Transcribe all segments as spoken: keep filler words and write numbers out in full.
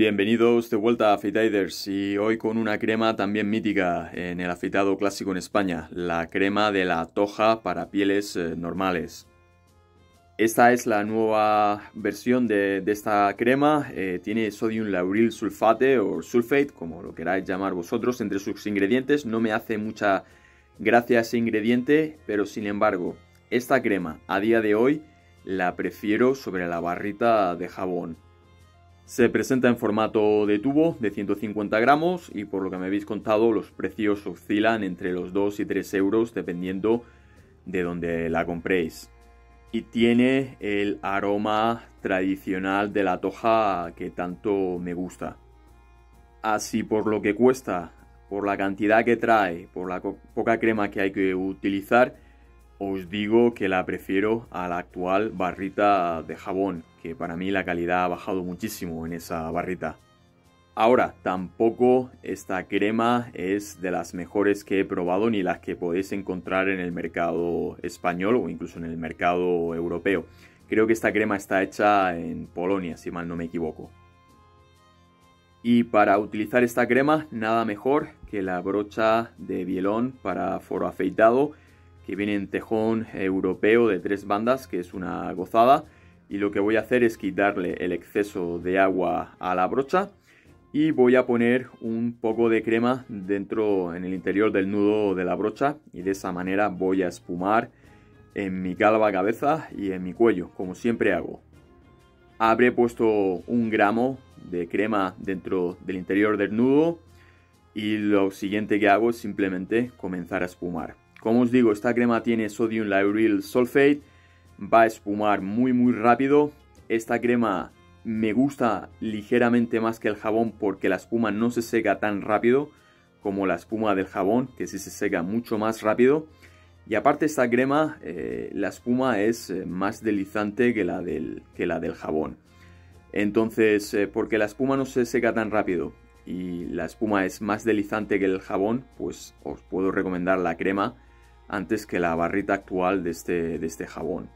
Bienvenidos de vuelta a Afeitaders y hoy con una crema también mítica en el afeitado clásico en España, la crema de la Toja para pieles eh, normales. Esta es la nueva versión de, de esta crema, eh, tiene sodium lauryl sulfate o sulfate, como lo queráis llamar vosotros, entre sus ingredientes. No me hace mucha gracia ese ingrediente, pero sin embargo, esta crema a día de hoy la prefiero sobre la barrita de jabón. Se presenta en formato de tubo de ciento cincuenta gramos y por lo que me habéis contado los precios oscilan entre los dos y tres euros dependiendo de donde la compréis. Y tiene el aroma tradicional de la Toja que tanto me gusta. Así por lo que cuesta, por la cantidad que trae, por la poca crema que hay que utilizar, os digo que la prefiero a la actual barrita de jabón, que para mí la calidad ha bajado muchísimo en esa barrita. Ahora, tampoco esta crema es de las mejores que he probado ni las que podéis encontrar en el mercado español o incluso en el mercado europeo. Creo que esta crema está hecha en Polonia, si mal no me equivoco. Y para utilizar esta crema, nada mejor que la brocha de bielón para foro afeitado, que viene en tejón europeo de tres bandas, que es una gozada. Y lo que voy a hacer es quitarle el exceso de agua a la brocha y voy a poner un poco de crema dentro, en el interior del nudo de la brocha, y de esa manera voy a espumar en mi calva cabeza y en mi cuello, como siempre hago. Habré puesto un gramo de crema dentro del interior del nudo y lo siguiente que hago es simplemente comenzar a espumar. Como os digo, esta crema tiene sodium lauryl sulfate, va a espumar muy muy rápido. Esta crema me gusta ligeramente más que el jabón porque la espuma no se seca tan rápido como la espuma del jabón, que sí se seca mucho más rápido. Y aparte esta crema, eh, la espuma es más deslizante que la del, que la del jabón. Entonces, eh, porque la espuma no se seca tan rápido y la espuma es más deslizante que el jabón, pues os puedo recomendar la crema antes que la barrita actual de este, de este jabón.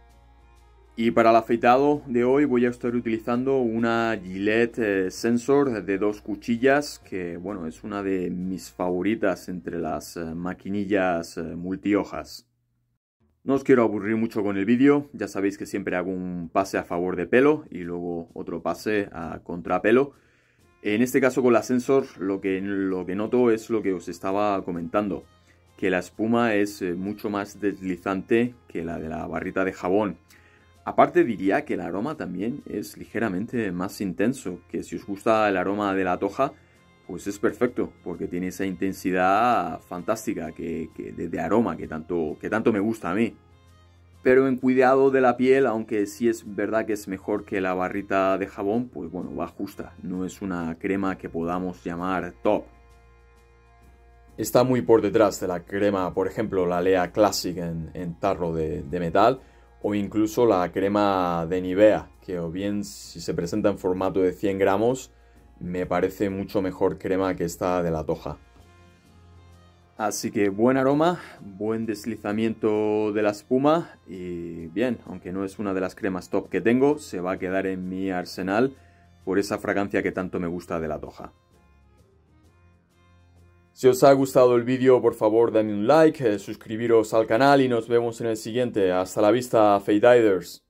Y para el afeitado de hoy voy a estar utilizando una Gillette eh, Sensor de dos cuchillas, que bueno, es una de mis favoritas entre las eh, maquinillas eh, multihojas. No os quiero aburrir mucho con el vídeo, ya sabéis que siempre hago un pase a favor de pelo y luego otro pase a contrapelo. En este caso con la Sensor lo que, lo que noto es lo que os estaba comentando, que la espuma es mucho más deslizante que la de la barrita de jabón. Aparte diría que el aroma también es ligeramente más intenso, que si os gusta el aroma de la Toja, pues es perfecto, porque tiene esa intensidad fantástica que, que de, de aroma que tanto, que tanto me gusta a mí. Pero en cuidado de la piel, aunque sí es verdad que es mejor que la barrita de jabón, pues bueno, va justa. No es una crema que podamos llamar top. Está muy por detrás de la crema, por ejemplo, la Lea Classic en, en tarro de, de metal, o incluso la crema de Nivea, que o bien si se presenta en formato de cien gramos, me parece mucho mejor crema que esta de la Toja. Así que buen aroma, buen deslizamiento de la espuma y bien, aunque no es una de las cremas top que tengo, se va a quedar en mi arsenal por esa fragancia que tanto me gusta de la Toja. Si os ha gustado el vídeo, por favor, dadme un like, eh, suscribiros al canal y nos vemos en el siguiente. Hasta la vista, Afeitaders.